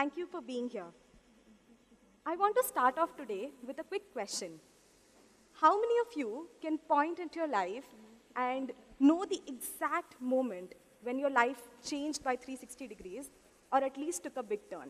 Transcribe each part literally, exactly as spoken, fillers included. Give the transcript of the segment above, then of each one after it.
thank you for being here. I want to start off today with a quick question. How many of you can point into your life and know the exact moment when your life changed by three hundred sixty degrees, or at least took a big turn?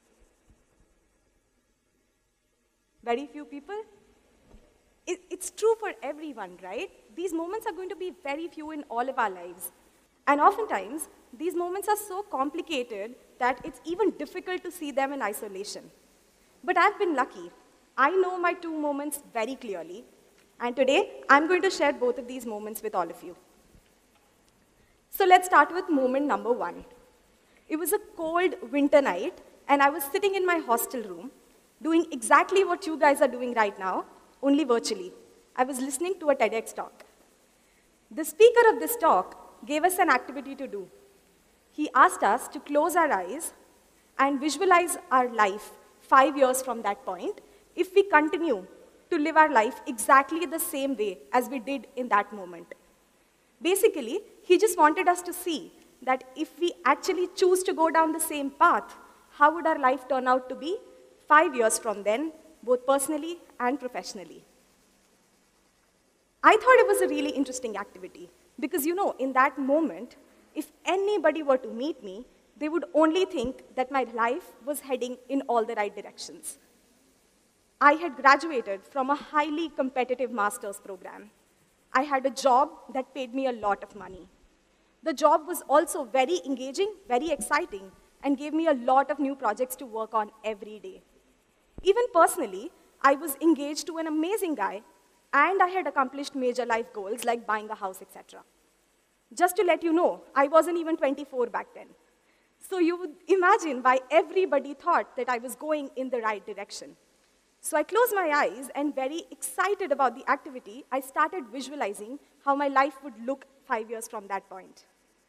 Very few people? It, it's true for everyone, right? These moments are going to be very few in all of our lives. And oftentimes, these moments are so complicated that it's even difficult to see them in isolation. But I've been lucky. I know my two moments very clearly. And today, I'm going to share both of these moments with all of you. So let's start with moment number one. It was a cold winter night, and I was sitting in my hostel room, doing exactly what you guys are doing right now, only virtually. I was listening to a TEDx talk. The speaker of this talk gave us an activity to do. He asked us to close our eyes and visualize our life five years from that point if we continue to live our life exactly the same way as we did in that moment. Basically, he just wanted us to see that if we actually choose to go down the same path, how would our life turn out to be five years from then, both personally and professionally. I thought it was a really interesting activity because, you know, in that moment, if anybody were to meet me, they would only think that my life was heading in all the right directions. I had graduated from a highly competitive master's program. I had a job that paid me a lot of money. The job was also very engaging, very exciting, and gave me a lot of new projects to work on every day. Even personally, I was engaged to an amazing guy, and I had accomplished major life goals like buying a house, et cetera. Just to let you know, I wasn't even twenty-four back then. So you would imagine why everybody thought that I was going in the right direction. So I closed my eyes, and very excited about the activity, I started visualizing how my life would look five years from that point.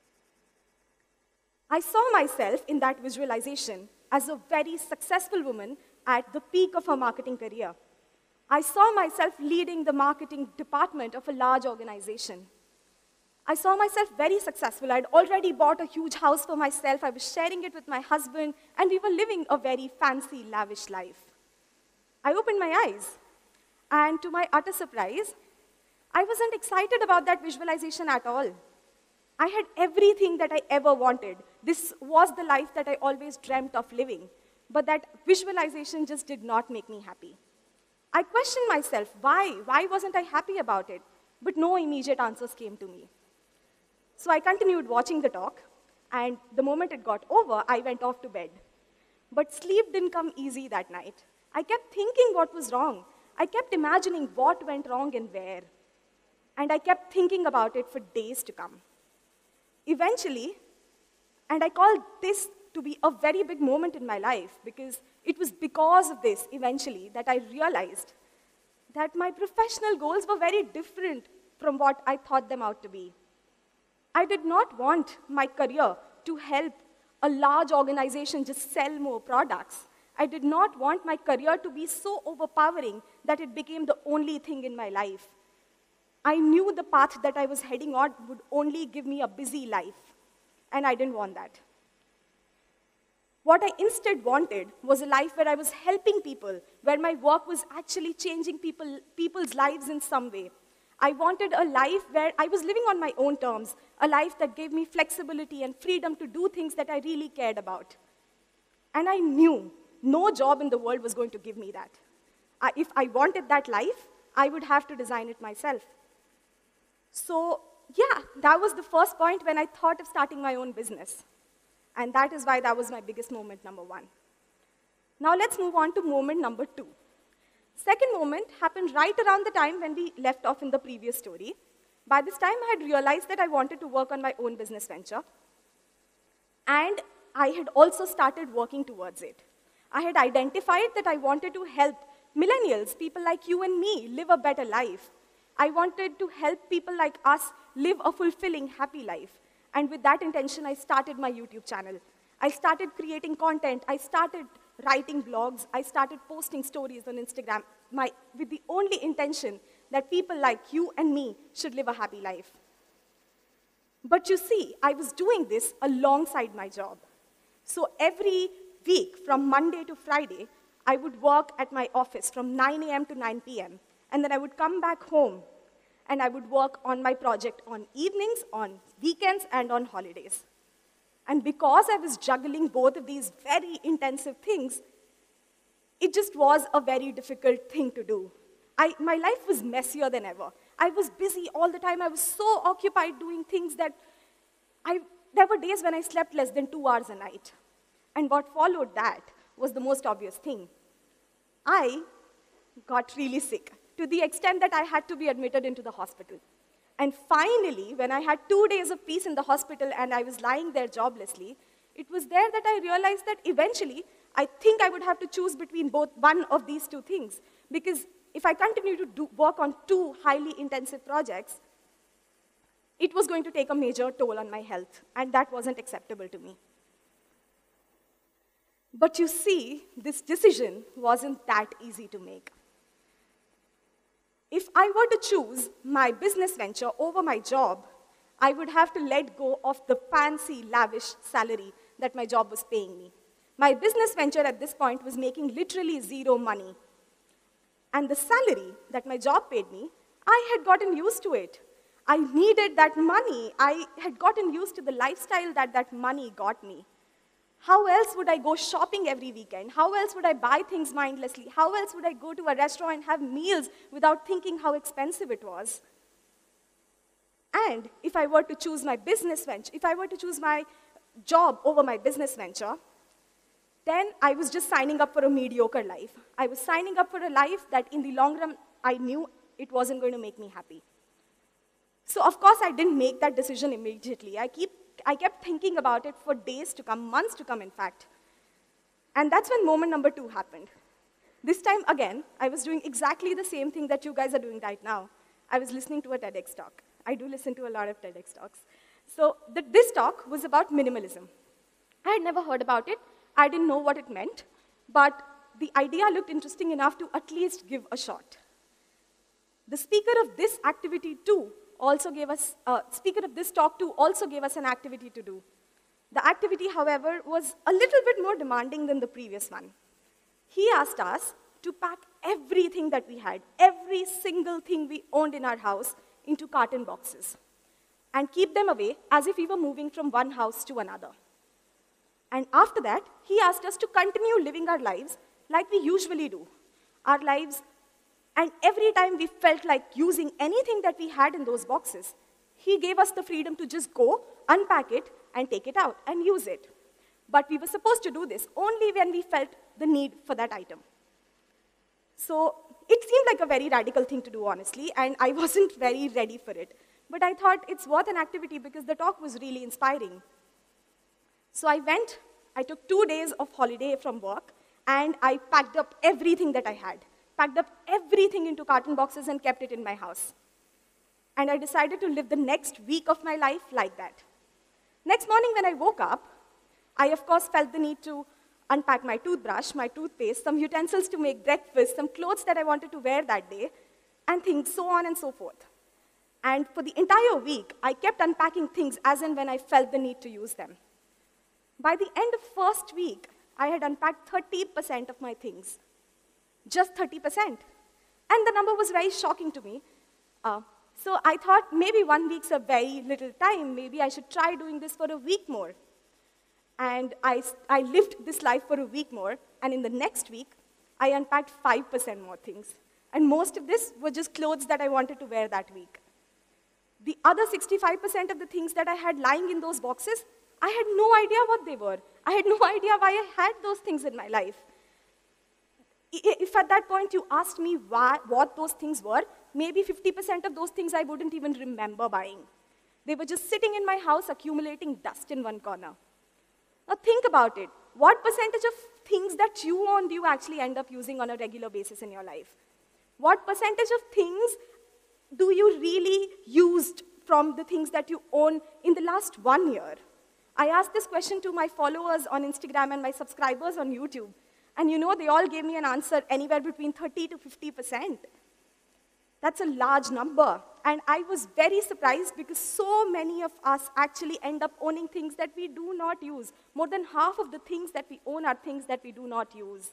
I saw myself in that visualization as a very successful woman at the peak of her marketing career. I saw myself leading the marketing department of a large organization. I saw myself very successful. I'd already bought a huge house for myself. I was sharing it with my husband, and we were living a very fancy, lavish life. I opened my eyes, and to my utter surprise, I wasn't excited about that visualization at all. I had everything that I ever wanted. This was the life that I always dreamt of living, but that visualization just did not make me happy. I questioned myself, why? Why wasn't I happy about it? But no immediate answers came to me. So I continued watching the talk, and the moment it got over, I went off to bed. But sleep didn't come easy that night. I kept thinking what was wrong. I kept imagining what went wrong and where. And I kept thinking about it for days to come. Eventually, and I call this to be a very big moment in my life, because it was because of this, eventually, that I realized that my professional goals were very different from what I thought them out to be. I did not want my career to help a large organization just sell more products. I did not want my career to be so overpowering that it became the only thing in my life. I knew the path that I was heading on would only give me a busy life, and I didn't want that. What I instead wanted was a life where I was helping people, where my work was actually changing people, people's lives in some way. I wanted a life where I was living on my own terms, a life that gave me flexibility and freedom to do things that I really cared about. And I knew no job in the world was going to give me that. I, if I wanted that life, I would have to design it myself. So, yeah, that was the first point when I thought of starting my own business. And that is why that was my biggest moment, number one. Now let's move on to moment number two. Second moment happened right around the time when we left off in the previous story. By this time, I had realized that I wanted to work on my own business venture. And I had also started working towards it. I had identified that I wanted to help millennials, people like you and me, live a better life. I wanted to help people like us live a fulfilling, happy life. And with that intention, I started my YouTube channel. I started creating content. I started writing blogs. I started posting stories on Instagram my, with the only intention that people like you and me should live a happy life. But you see, I was doing this alongside my job. So every week, from Monday to Friday, I would work at my office from nine A M to nine P M And then I would come back home and I would work on my project on evenings, on weekends, and on holidays. And because I was juggling both of these very intensive things, it just was a very difficult thing to do. I, my life was messier than ever. I was busy all the time. I was so occupied doing things that I, there were days when I slept less than two hours a night. And what followed that was the most obvious thing. I got really sick, to the extent that I had to be admitted into the hospital. And finally, when I had two days of peace in the hospital and I was lying there joblessly, it was there that I realized that eventually, I think I would have to choose between both one of these two things. Because if I continue to do, work on two highly intensive projects, it was going to take a major toll on my health, and that wasn't acceptable to me. But you see, this decision wasn't that easy to make. If I were to choose my business venture over my job, I would have to let go of the fancy, lavish salary that my job was paying me. My business venture at this point was making literally zero money. And the salary that my job paid me, I had gotten used to it. I needed that money. I had gotten used to the lifestyle that that money got me. How else would I go shopping every weekend? How else would I buy things mindlessly? How else would I go to a restaurant and have meals without thinking how expensive it was? And if I were to choose my business venture, if I were to choose my job over my business venture, then I was just signing up for a mediocre life. I was signing up for a life that in the long run, I knew it wasn't going to make me happy. So of course, I didn't make that decision immediately. I keep I kept thinking about it for days to come, months to come, in fact. And that's when moment number two happened. This time, again, I was doing exactly the same thing that you guys are doing right now. I was listening to a TEDx talk. I do listen to a lot of TEDx talks. So the, this talk was about minimalism. I had never heard about it. I didn't know what it meant. But the idea looked interesting enough to at least give a shot. The speaker of this activity, too, also gave us, uh, speaker of this talk too, also gave us an activity to do. The activity, however, was a little bit more demanding than the previous one. He asked us to pack everything that we had, every single thing we owned in our house, into carton boxes, and keep them away as if we were moving from one house to another. And after that, he asked us to continue living our lives like we usually do. Our lives. And every time we felt like using anything that we had in those boxes, he gave us the freedom to just go, unpack it, and take it out and use it. But we were supposed to do this only when we felt the need for that item. So it seemed like a very radical thing to do, honestly, and I wasn't very ready for it. But I thought it's worth an activity because the talk was really inspiring. So I went, I took two days of holiday from work, and I packed up everything that I had. Packed up everything into carton boxes and kept it in my house. And I decided to live the next week of my life like that. Next morning when I woke up, I of course felt the need to unpack my toothbrush, my toothpaste, some utensils to make breakfast, some clothes that I wanted to wear that day, and things so on and so forth. And for the entire week, I kept unpacking things as and when I felt the need to use them. By the end of first week, I had unpacked thirty percent of my things. Just thirty percent. And the number was very shocking to me. Uh, so I thought maybe one week's a very little time. Maybe I should try doing this for a week more. And I, I lived this life for a week more. And in the next week, I unpacked five percent more things. And most of this were just clothes that I wanted to wear that week. The other sixty-five percent of the things that I had lying in those boxes, I had no idea what they were. I had no idea why I had those things in my life. If at that point you asked me why, what those things were, maybe fifty percent of those things I wouldn't even remember buying. They were just sitting in my house accumulating dust in one corner. Now think about it. What percentage of things that you own do you actually end up using on a regular basis in your life? What percentage of things do you really use from the things that you own in the last one year? I asked this question to my followers on Instagram and my subscribers on YouTube. And you know, they all gave me an answer anywhere between thirty to fifty percent. That's a large number. and I was very surprised because so many of us actually end up owning things that we do not use. More than half of the things that we own are things that we do not use.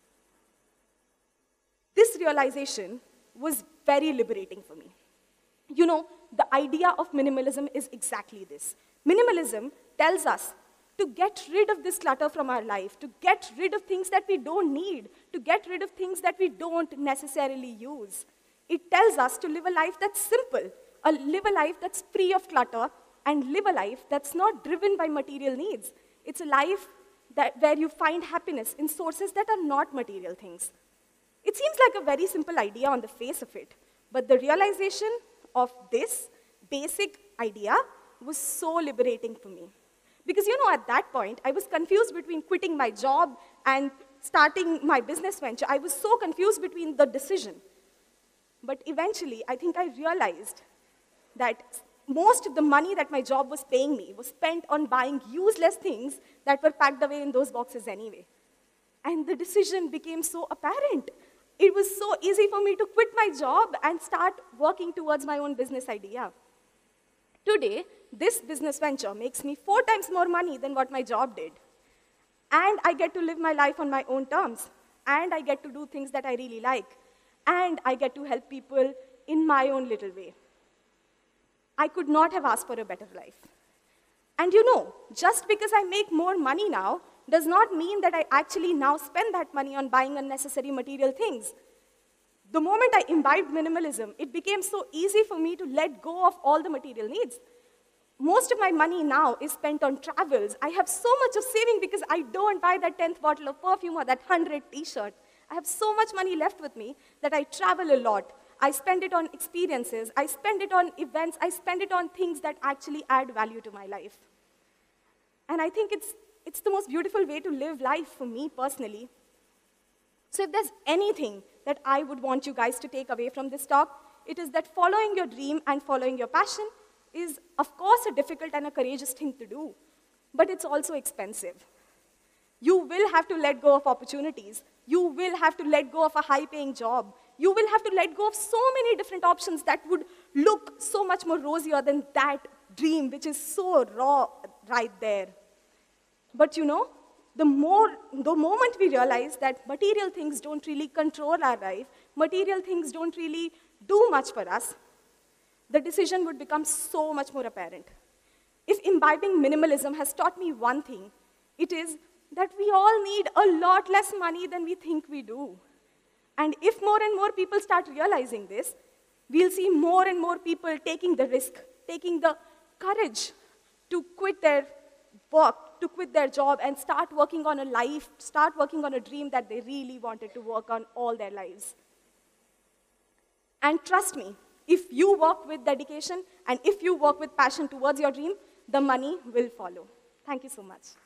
This realization was very liberating for me. You know, the idea of minimalism is exactly this. Minimalism tells us to get rid of this clutter from our life, to get rid of things that we don't need, to get rid of things that we don't necessarily use. It tells us to live a life that's simple, a live a life that's free of clutter, and live a life that's not driven by material needs. It's a life that, where you find happiness in sources that are not material things. It seems like a very simple idea on the face of it, but the realization of this basic idea was so liberating for me. Because, you know, at that point, I was confused between quitting my job and starting my business venture. I was so confused between the decision. But eventually, I think I realized that most of the money that my job was paying me was spent on buying useless things that were packed away in those boxes anyway. And the decision became so apparent. It was so easy for me to quit my job and start working towards my own business idea. Today, this business venture makes me four times more money than what my job did. And I get to live my life on my own terms. And I get to do things that I really like. And I get to help people in my own little way. I could not have asked for a better life. And you know, just because I make more money now does not mean that I actually now spend that money on buying unnecessary material things. The moment I imbibed minimalism, it became so easy for me to let go of all the material needs. Most of my money now is spent on travels. I have so much of saving because I don't buy that tenth bottle of perfume or that hundredth t-shirt. I have so much money left with me that I travel a lot. I spend it on experiences. I spend it on events. I spend it on things that actually add value to my life. And I think it's, it's the most beautiful way to live life for me personally. So if there's anything that I would want you guys to take away from this talk, it is that following your dream and following your passion is, of course, a difficult and a courageous thing to do, but it's also expensive. You will have to let go of opportunities. You will have to let go of a high-paying job. You will have to let go of so many different options that would look so much more rosier than that dream, which is so raw right there. But you know, the, more, the moment we realize that material things don't really control our life, material things don't really do much for us, the decision would become so much more apparent. If imbibing minimalism has taught me one thing, it is that we all need a lot less money than we think we do. And if more and more people start realizing this, we'll see more and more people taking the risk, taking the courage to quit their work, to quit their job, and start working on a life, start working on a dream that they really wanted to work on all their lives. And trust me, if you work with dedication and if you work with passion towards your dream, the money will follow. Thank you so much.